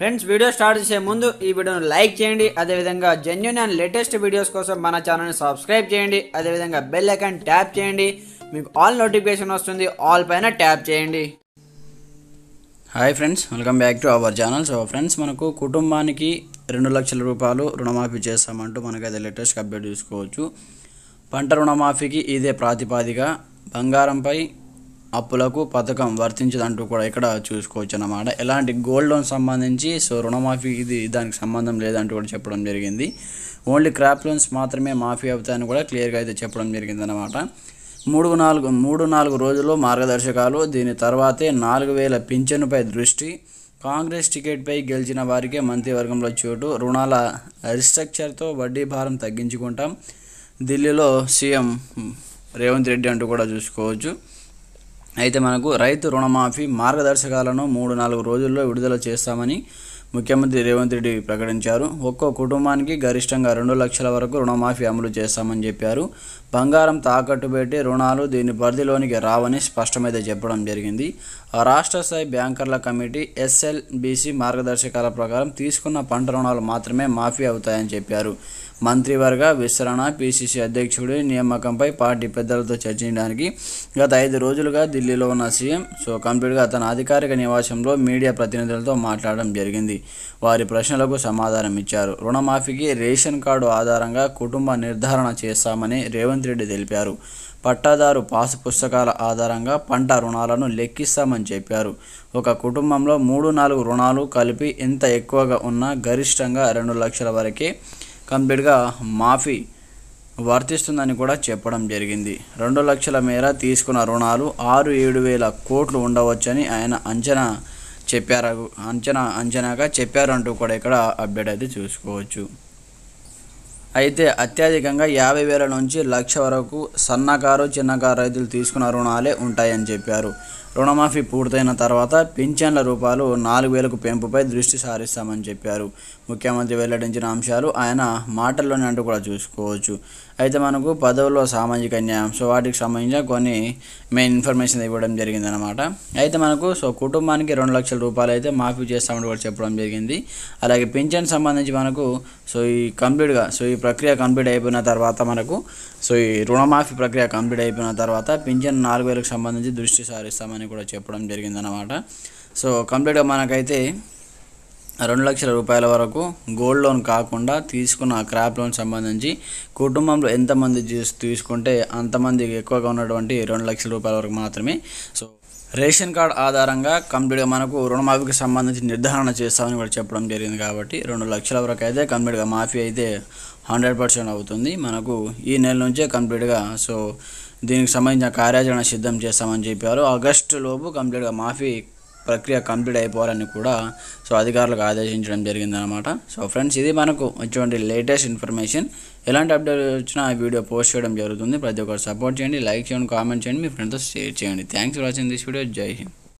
Friends, video start చేసే ముందు ఈ వీడియోను లైక్ చేయండి. అదేవిధంగా జెన్యూన్ అండ్ లేటెస్ట్ వీడియోస్ కోసం మన ఛానల్ని సబ్స్క్రైబ్ చేయండి. అదేవిధంగా బెల్ ఐకాన్ ట్యాప్ చేయండి. మీకు ఆల్ నోటిఫికేషన్ వస్తుంది, ఆల్ పైన ట్యాప్ చేయండి. Hi friends, welcome back to our channel. So friends, మనకు కుటుంబానికి 2 లక్షల రూపాయలు రుణమాఫీ చేస్తామంటూ మనకైతే లేటెస్ట్ అప్డేట్ చూసుకోవచ్చు. పంట రుణమాఫీకి ఇదే ప్రాతిపాదిక, బంగారంపై అప్పులకు పథకం వర్తించదంటూ కూడా ఇక్కడ చూసుకోవచ్చు అన్నమాట. ఎలాంటి గోల్డ్ లోన్ సంబంధించి రుణమాఫీ దానికి సంబంధం లేదంటూ కూడా చెప్పడం జరిగింది. ఓన్లీ క్రాప్ లోన్స్ మాత్రమే మాఫీ అవుతాయని కూడా క్లియర్గా అయితే చెప్పడం జరిగింది అన్నమాట. 3-4 రోజుల్లో మార్గదర్శకాలు, దీని తర్వాతే 4000 పింఛనుపై దృష్టి, కాంగ్రెస్ టికెట్పై గెలిచిన వారికే మంత్రివర్గంలో చోటు, రుణాల రిస్ట్రక్చర్తో వడ్డీ భారం తగ్గించుకుంటాం, ఢిల్లీలో సీఎం రేవంత్ రెడ్డి అంటూ కూడా చూసుకోవచ్చు. అయితే మనకు రైతు రుణమాఫీ మార్గదర్శకాలను 3-4 రోజుల్లో విడుదల చేస్తామని ముఖ్యమంత్రి రేవంత్ రెడ్డి ప్రకటించారు. ఒక్కో కుటుంబానికి గరిష్టంగా 2 లక్షల వరకు రుణమాఫీ అమలు చేస్తామని చెప్పారు. బంగారం తాకట్టు పెట్టి రుణాలు దీని పరిధిలోనికి రావని స్పష్టమైతే చెప్పడం జరిగింది. రాష్ట్ర స్థాయి బ్యాంకర్ల కమిటీ SLBC మార్గదర్శకాల ప్రకారం తీసుకున్న పంట రుణాలు మాత్రమే మాఫీ అవుతాయని చెప్పారు. మంత్రివర్గ విస్తరణ, PCC అధ్యక్షుడి నియామకంపై పార్టీ పెద్దలతో చర్చించడానికి గత 5 రోజులుగా ఢిల్లీలో ఉన్న సీఎం కంప్లీట్గా తన అధికారిక నివాసంలో మీడియా ప్రతినిధులతో మాట్లాడడం జరిగింది. వారి ప్రశ్నలకు సమాధానం ఇచ్చారు. రుణమాఫీకి రేషన్ కార్డు ఆధారంగా కుటుంబ నిర్ధారణ చేస్తామని రేవంత్ రెడ్డి తెలిపారు. పట్టాదారు పాసు పుస్తకాల ఆధారంగా పంట రుణాలను లెక్కిస్తామని చెప్పారు. ఒక కుటుంబంలో 3-4 రుణాలు కలిపి ఎంత ఎక్కువగా ఉన్నా గరిష్టంగా 2 లక్షల వరకే కంప్లీట్గా మాఫీ వర్తిస్తుందని కూడా చెప్పడం జరిగింది. 2 లక్షల మేర తీసుకున్న రుణాలు 6-7 వేల కోట్లు ఉండవచ్చని ఆయన అంచనాగా చెప్పారు అంటూ కూడా ఇక్కడ అప్డేట్ అయితే చూసుకోవచ్చు. అయితే అత్యధికంగా 50,000 నుంచి 1,00,000 వరకు సన్నకారు, చిన్నకారు రైతులు తీసుకున్న రుణాలే ఉంటాయని చెప్పారు. రుణమాఫీ పూర్తయిన తర్వాత పింఛన్ల రూపాయలు 4,000కు పెంపుపై దృష్టి సారిస్తామని చెప్పారు. ముఖ్యమంత్రి వెల్లడించిన అంశాలు ఆయన మాటల్లోనే అంటూ కూడా చూసుకోవచ్చు. అయితే మనకు పదవుల్లో సామాజిక న్యాయం, వాటికి సంబంధించిన కొన్ని మెయిన్ ఇన్ఫర్మేషన్ ఇవ్వడం జరిగిందనమాట. అయితే మనకు కుటుంబానికి 2 లక్షల రూపాయలు అయితే మాఫీ చేస్తామని కూడా చెప్పడం జరిగింది. అలాగే పింఛన్ సంబంధించి మనకు కంప్లీట్గా ఈ ప్రక్రియ కంప్లీట్ అయిపోయిన తర్వాత మనకు ఈ రుణమాఫీ ప్రక్రియ కంప్లీట్ అయిపోయిన తర్వాత పింఛన్ 4,000కు సంబంధించి దృష్టి సారిస్తామని కూడా చెప్పడం జరిగిందనమాట. కంప్లీట్గా మనకైతే 2 లక్షల రూపాయల వరకు గోల్డ్ లోన్ కాకుండా తీసుకున్న క్రాప్ లోన్ సంబంధించి కుటుంబంలో ఎంతమంది తీసుకుంటే అంతమంది ఎక్కువగా ఉన్నటువంటి 2 లక్షల రూపాయల వరకు మాత్రమే రేషన్ కార్డ్ ఆధారంగా కంప్లీట్గా మనకు రుణమాఫీకి సంబంధించి నిర్ధారణ చేస్తామని కూడా చెప్పడం జరిగింది. కాబట్టి 2 లక్షల వరకు అయితే కంప్లీట్గా మాఫీ అయితే 100% అవుతుంది. మనకు ఈ నెల నుంచే కంప్లీట్గా దీనికి సంబంధించిన కార్యాచరణ సిద్ధం చేస్తామని చెప్పారు. ఆగస్టు లోపు కంప్లీట్గా మాఫీ ప్రక్రియ కంప్లీట్ అయిపోవాలని కూడా అధికారులకు ఆదేశించడం జరిగిందనమాట. ఫ్రెండ్స్, ఇది మనకు వచ్చేటువంటి లేటెస్ట్ ఇన్ఫర్మేషన్. ఎలాంటి అప్డేట్ వచ్చినా ఆ వీడియో పోస్ట్ చేయడం జరుగుతుంది. ప్రతి ఒక్కరు సపోర్ట్ చేయండి, లైక్ చేయండి, కామెంట్ చేయండి, మీ ఫ్రెండ్తో షేర్ చేయండి. Thanks for watching this video. జై హింద్.